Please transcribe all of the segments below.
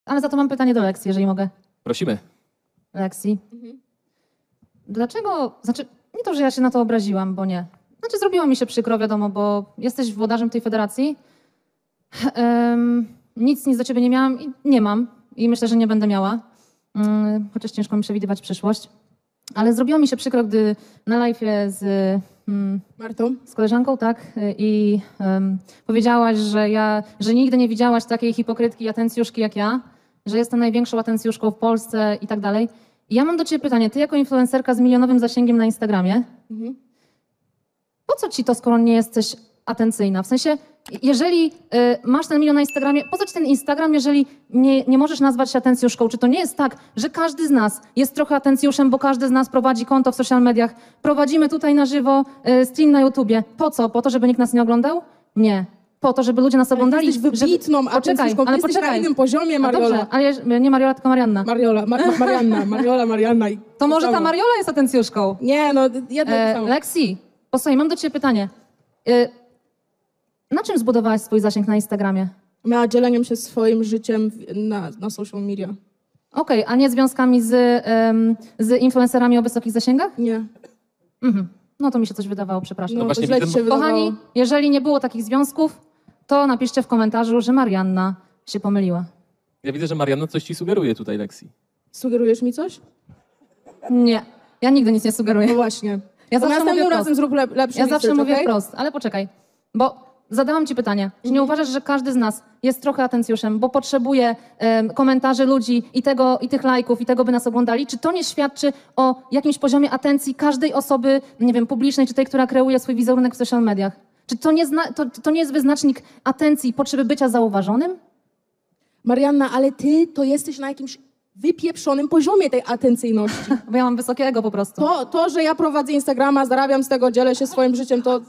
Ale za to mam pytanie do Leksji, jeżeli mogę. Prosimy. Leksji. Dlaczego, znaczy nie to, że ja się na to obraziłam, bo nie. Znaczy zrobiło mi się przykro, wiadomo, bo jesteś włodarzem tej federacji. Nic do ciebie nie miałam i nie mam. I myślę, że nie będę miała. Chociaż ciężko mi przewidywać przyszłość. Ale zrobiło mi się przykro, gdy na live'ie z Martą? z koleżanką, tak? I powiedziałaś, że nigdy nie widziałaś takiej hipokrytki i atencjuszki jak ja, że jestem największą atencjuszką w Polsce i tak dalej. I ja mam do ciebie pytanie, ty jako influencerka z milionowym zasięgiem na Instagramie, po co ci to, skoro nie jesteś atencyjna? W sensie, jeżeli masz ten milion na Instagramie, po co ci ten Instagram, jeżeli nie możesz nazwać się atencjuszką? Czy to nie jest tak, że każdy z nas jest trochę atencjuszem, bo każdy z nas prowadzi konto w social mediach? Prowadzimy tutaj na żywo stream na YouTubie. Po co? Po to, żeby nikt nas nie oglądał? Nie. Po to, żeby ludzie nas oglądali. Jesteś wybitną atencjuszką, ty jesteś na innym poziomie, Mariola. Dobrze, ale nie Mariola, tylko Marianna. Marianna. To może ta Mariola jest atencjuszką? Nie, no jedno samo. Lexi, posłuchaj, mam do ciebie pytanie. Na czym zbudowałaś swój zasięg na Instagramie? Na dzieleniem się swoim życiem na social media. Okej, a nie związkami z influencerami o wysokich zasięgach? Nie. No to mi się coś wydawało, przepraszam. No, właśnie to źle ci widzę- się wydawało. Kochani, jeżeli nie było takich związków, to napiszcie w komentarzu, że Marianna się pomyliła. Ja widzę, że Marianna coś ci sugeruje tutaj, Lexi. Sugerujesz mi coś? Nie, ja nigdy nic nie sugeruję. No właśnie. Ja To zawsze następnym mówię razem zrób lepszy Ja zawsze research, mówię okej? wprost, ale poczekaj, bo zadałam ci pytanie. Czy nie uważasz, że każdy z nas jest trochę atencjuszem, bo potrzebuje komentarzy ludzi i tych lajków i tego, by nas oglądali? Czy to nie świadczy o jakimś poziomie atencji każdej osoby, nie wiem, publicznej, czy tej, która kreuje swój wizerunek w social mediach? Czy to nie jest wyznacznik atencji i potrzeby bycia zauważonym? Marianna, ale ty to jesteś na jakimś wypieprzonym poziomie tej atencyjności. Bo ja mam wysokiego po prostu. To, że ja prowadzę Instagrama, zarabiam z tego, dzielę się swoim życiem, to...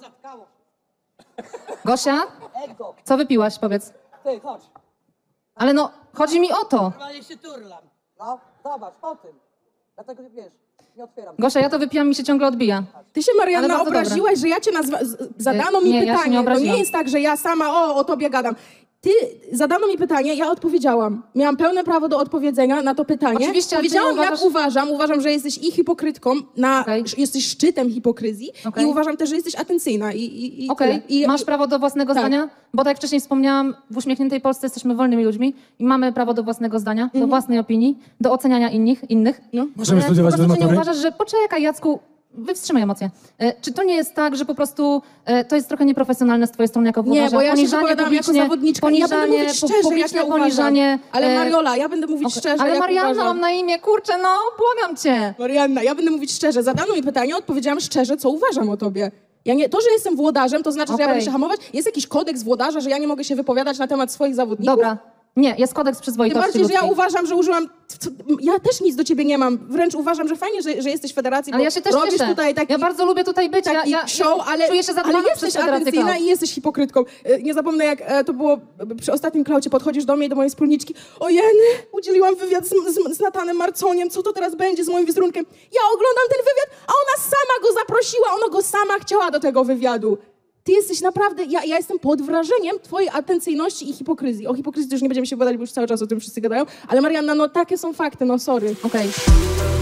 Gosia, co wypiłaś, powiedz? Ty, chodź. Ale no, chodzi mi o to. Normalnie się turlam. No, zobacz, o tym. Dlatego, wiesz, nie otwieram. Gosia, ja to wypiłam, mi się ciągle odbija. Ty się, Ale Marianna, bardzo obraziłaś, że ja cię zadano mi Nie, ja się nie pytanie. To obraziłam. nie jest tak, że ja sama o tobie gadam. Ty zadano mi pytanie, ja odpowiedziałam. Miałam pełne prawo do odpowiedzenia na to pytanie. Oczywiście, ale ty powiedziałam, nie uważasz- jak uważam, że jesteś i hipokrytką, Okej. jesteś szczytem hipokryzji Okej. i uważam też, że jesteś atencyjna. Okej, tyle. masz prawo do własnego Tak. zdania? Bo tak jak wcześniej wspomniałam, w uśmiechniętej Polsce jesteśmy wolnymi ludźmi i mamy prawo do własnego zdania, do własnej opinii, do oceniania innych. No. Możemy Ale studiować po prostu, czy nie matury? uważasz, że poczekaj, Jacku, wstrzymaj emocje. Czy to nie jest tak, że po prostu to jest trochę nieprofesjonalne z twojej strony jako Nie, włodarza? bo ja się Poniżanie wypowiadam jako publicznie, zawodniczka i ja będę poniżanie, mówić szczerze, jak publiczne ja uważam. poniżanie. Ale Mariola, ja będę mówić okej. szczerze, Ale jak Marianna uważam. mam na imię, kurczę, no, błagam cię. Marianna, ja będę mówić szczerze. Zadano mi pytanie, odpowiedziałam szczerze, co uważam o tobie. To, że jestem włodarzem, to znaczy, że ja Okej. będę się hamować. Jest jakiś kodeks włodarza, że ja nie mogę się wypowiadać na temat swoich zawodników? Dobra, nie, jest kodeks Tym przyzwoitości bardziej, że ja ludzkiej. uważam, że użyłam... Ja też nic do ciebie nie mam. Wręcz uważam, że fajnie, że jesteś w federacji, Ale bo ja się też robisz cieszę. tutaj taki... Ja bardzo lubię tutaj być. taki show, ale czuję się zadbana jesteś przez Federację atencyjna Klaus. i jesteś hipokrytką. Nie zapomnę, jak to było przy ostatnim klaucie. Podchodzisz do mnie i do mojej wspólniczki. Ojej, udzieliłam wywiad z Natanem Marconiem. Co to teraz będzie z moim wizerunkiem? Ja oglądam ten wywiad, a ona sama go zaprosiła. Ona go sama chciała do tego wywiadu. Ty jesteś naprawdę... Ja jestem pod wrażeniem twojej atencyjności i hipokryzji. O hipokryzji to już nie będziemy się gadać, bo już cały czas o tym wszyscy gadają. Ale Marianna, no takie są fakty, no sorry. Okej.